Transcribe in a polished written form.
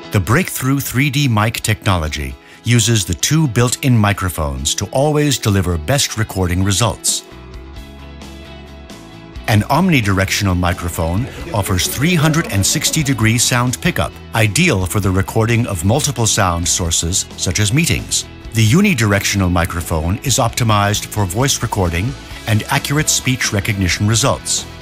The breakthrough 3D mic technology uses the two built-in microphones to always deliver best recording results. An omnidirectional microphone offers 360-degree sound pickup, ideal for the recording of multiple sound sources such as meetings. The unidirectional microphone is optimized for voice recording and accurate speech recognition results.